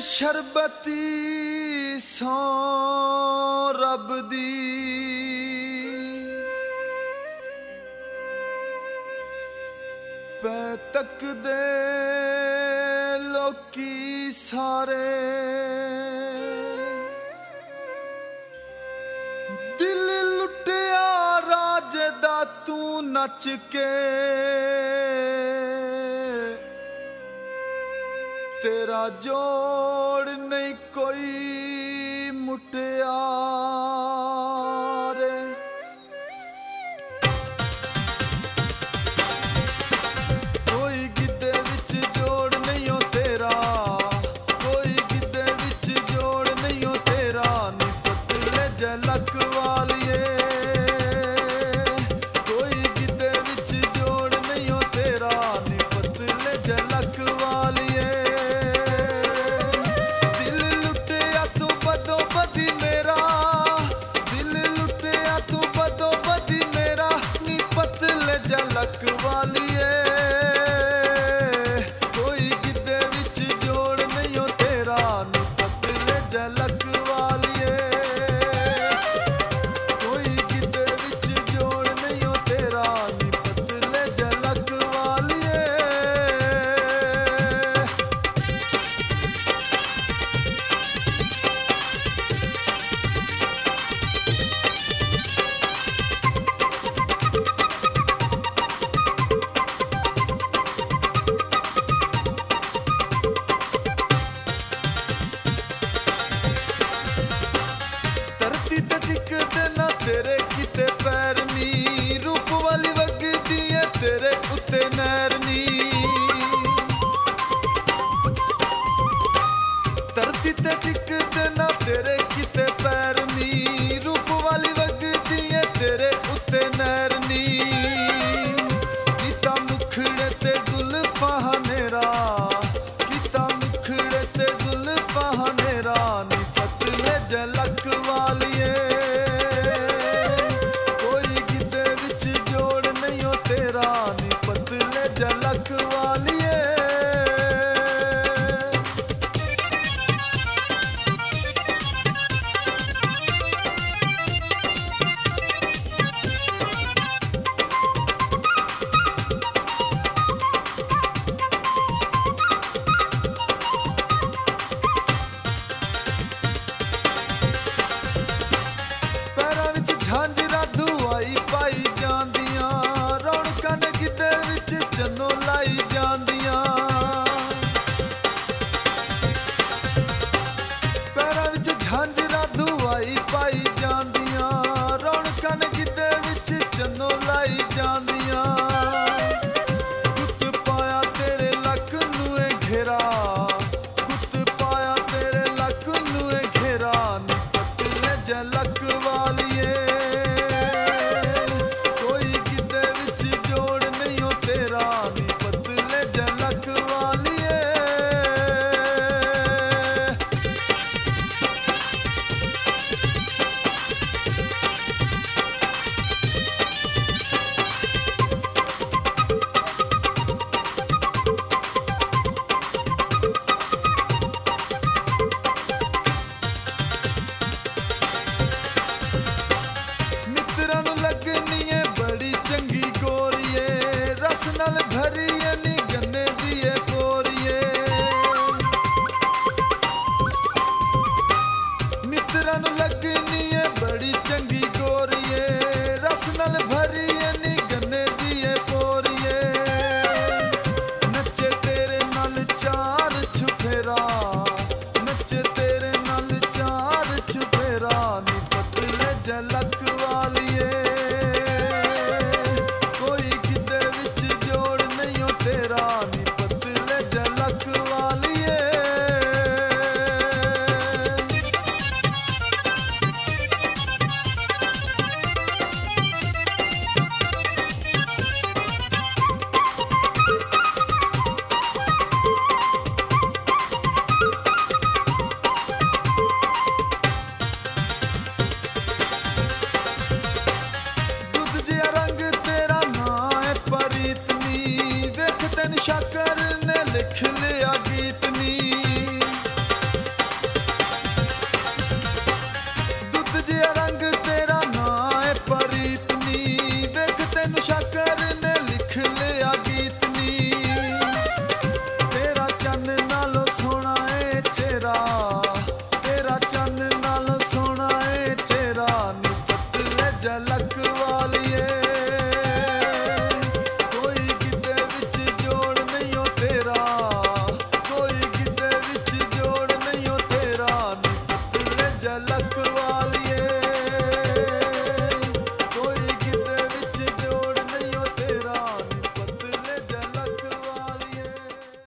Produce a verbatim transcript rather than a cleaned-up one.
शरबती सौ रब दी पै तक दे लोकी सारे दिल लुटिया राज दा तू नच के तेरा जोड़ नहीं कोई मुटियारे कोई गिद्दे विच जोड़ नहीं हो तेरा कोई गिद्दे विच जोड़ नहीं हो तेरा नी पतले जलक वालिए कोई गिद्दे विच जोड़ नहीं हो तेरा नी पतले जलक वालिए लक वालिए कोई गिद्दे विच जोड़ नहीं हो तेरा नी पतले जलक वालिए कोई गिद्दे विच जोड़ नहीं हो तेरा नी पतले जलक वालिए तेरे किते पैर नी रूप वाली वगदी है तेरे उत्ते नैर नी धरती ते टिकदे ना तेरे किते पैर नी रूप वाली वगदी है तेरे उत्ते नैर नी किता मुखड़े ते जुल्फा नेरा किता मुखड़े ते जुल्फा नेरा नी पतले जलक वालिए